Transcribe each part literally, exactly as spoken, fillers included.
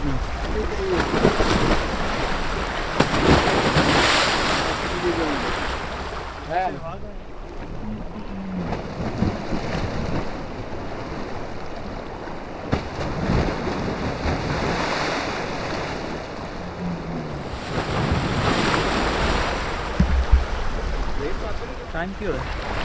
Thank you.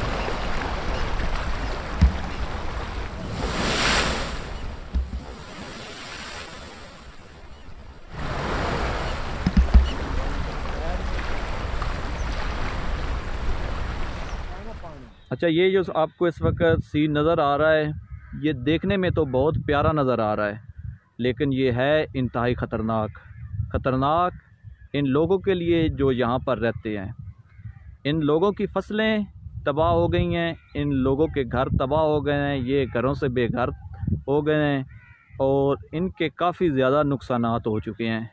अच्छा, ये जो आपको इस वक्त सीन नज़र आ रहा है, ये देखने में तो बहुत प्यारा नज़र आ रहा है, लेकिन ये है इंतहाई ख़तरनाक। ख़तरनाक इन लोगों के लिए जो यहाँ पर रहते हैं। इन लोगों की फसलें तबाह हो गई हैं, इन लोगों के घर तबाह हो गए हैं, ये घरों से बेघर हो गए हैं और इनके काफ़ी ज़्यादा नुकसानात हो चुके हैं।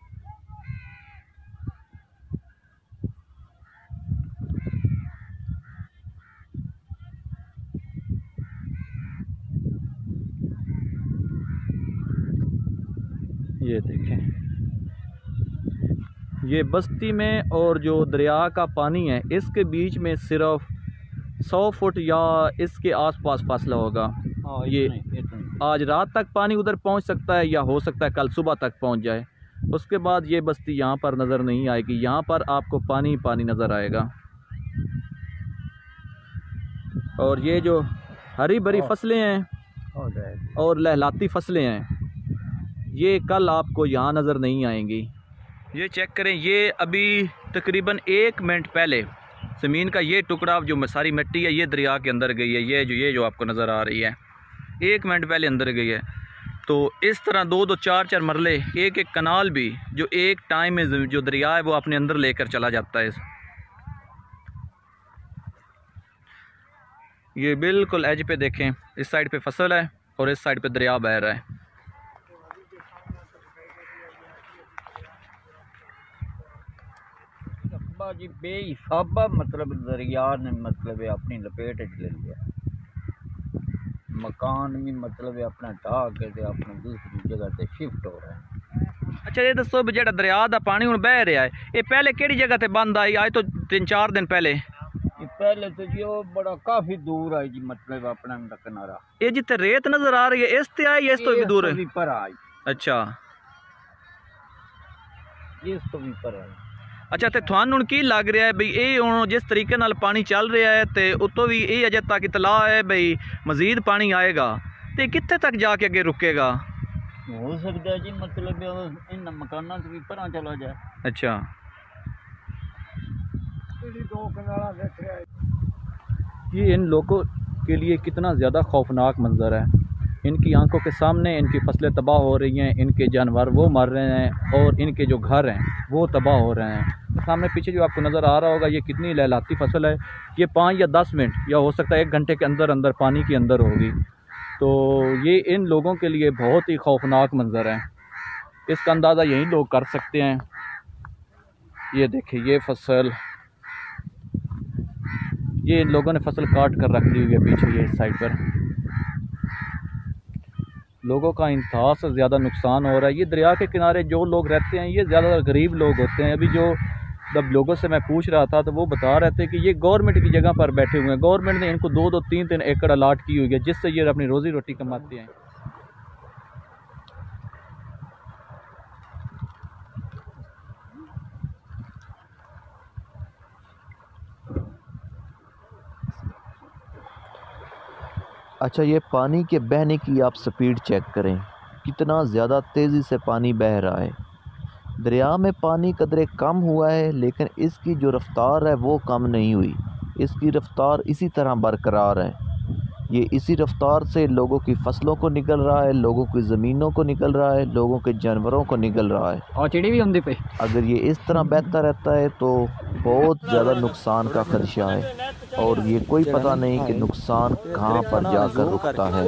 ये देखें, ये बस्ती में और जो दरिया का पानी है इसके बीच में सिर्फ सौ फुट या इसके आसपास फासला होगा। ये आज रात तक पानी उधर पहुंच सकता है या हो सकता है कल सुबह तक पहुंच जाए। उसके बाद ये बस्ती यहाँ पर नज़र नहीं आएगी, यहाँ पर आपको पानी पानी नज़र आएगा। और ये जो हरी भरी फसलें हैं और लहलाती फसलें हैं, ये कल आपको यहाँ नज़र नहीं आएंगी। ये चेक करें, ये अभी तकरीबन एक मिनट पहले ज़मीन का ये टुकड़ा जो सारी मिट्टी है ये दरिया के अंदर गई है। ये जो ये जो आपको नज़र आ रही है एक मिनट पहले अंदर गई है। तो इस तरह दो दो चार चार मरले, एक एक कनाल भी जो एक टाइम में जो दरिया है वो अपने अंदर लेकर चला जाता है। ये बिल्कुल एज पे देखें, इस साइड पे फसल है और इस साइड पे दरिया बह रहा है। जी बेहिसाबा मतलब दरिया ने मतलब अपनी लपेट ले लिया। मकान भी मतलब अपना ढा के अपनी दूसरी जगह से शिफ्ट हो रहा है। अच्छा, ये दसो भी जो दरिया का पानी हुण बह रहा है, ये पहले केड़ी जगह ते बंद आई? आज तो तीन चार दिन पहले। ये पहले तो जी वो बड़ा काफी दूर आई जी, मतलब अपना किनारा ये जिथे रेत नजर आ रही है इस ते आई, इस तो भी दूर है? पर आई। अच्छा, इस तो भी पर आई। अच्छा, तो थानू हुण की लग रहा है बई ये हुण जिस तरीके नाल पानी चल रहा है तो उतो भी ये अजे तक इतला है बई मजीद पानी आएगा, तो कित्थे तक जाके अगे रुकेगा? हो सकता है जी मतलब इन मकानों से भी परा चला जाए। अच्छा, ये इन लोगों के लिए कितना ज़्यादा खौफनाक मंजर है। इनकी आंखों के सामने इनकी फसलें तबाह हो रही हैं, इनके जानवर वो मर रहे हैं और इनके जो घर हैं वो तबाह हो रहे हैं। सामने पीछे जो आपको नज़र आ रहा होगा ये कितनी लहलाती फसल है। ये पाँच या दस मिनट या हो सकता है एक घंटे के अंदर अंदर पानी के अंदर होगी। तो ये इन लोगों के लिए बहुत ही खौफनाक मंजर है। इसका अंदाज़ा यही लोग कर सकते हैं। ये देखिए, ये फसल, ये इन लोगों ने फसल काट कर रख दी हुई है पीछे ये इस साइड पर। लोगों का इंतहा से ज़्यादा नुकसान हो रहा है। ये दरिया के किनारे जो लोग रहते हैं ये ज़्यादातर गरीब लोग होते हैं। अभी जो जब लोगों से मैं पूछ रहा था तो वो बता रहे थे कि ये गवर्नमेंट की जगह पर बैठे हुए हैं, गवर्नमेंट ने इनको दो दो तीन तीन एकड़ अलाट की हुई है जिससे ये अपनी रोज़ी रोटी कमाते हैं। अच्छा, ये पानी के बहने की आप स्पीड चेक करें, कितना ज़्यादा तेज़ी से पानी बह रहा है। दरिया में पानी कदरे कम हुआ है लेकिन इसकी जो रफ़्तार है वो कम नहीं हुई। इसकी रफ़्तार इसी तरह बरकरार है। ये इसी रफ़्तार से लोगों की फसलों को निकल रहा है, लोगों की ज़मीनों को निकल रहा है, लोगों के जानवरों को निकल रहा है। और चिड़ी भी हम पे अगर ये इस तरह बहता रहता है तो बहुत ज़्यादा नुकसान का खदशा है और ये कोई पता नहीं कि नुकसान कहाँ पर जाकर रुकता है।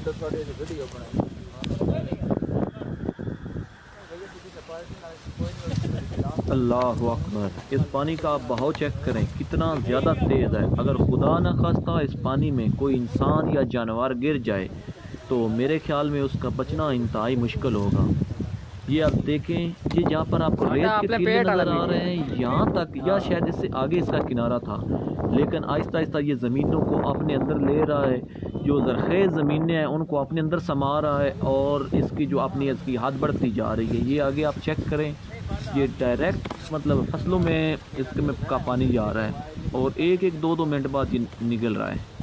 अल्लाहु अकबर, इस पानी का आप बहाव चेक करें कितना ज़्यादा तेज़ है। अगर खुदा न खास्ता इस पानी में कोई इंसान या जानवर गिर जाए तो मेरे ख्याल में उसका बचना इंतहाई मुश्किल होगा। ये आप देखें, ये जहाँ पर आपको रेत के टीले नज़र आ रहे हैं यहाँ तक, या शायद इससे आगे इसका किनारा था, लेकिन आहिस्ता आहिस्ता ये ज़मीनों को अपने अंदर ले रहा है। जो ज़रख़ेज़ ज़मीनें हैं उनको अपने अंदर समा रहा है और इसकी जो अपनी इसकी हद बढ़ती जा रही है। ये आगे आप चेक करें, ये डायरेक्ट मतलब फसलों में इसके में का पानी जा रहा है और एक एक दो दो मिनट बाद ये निकल रहा है।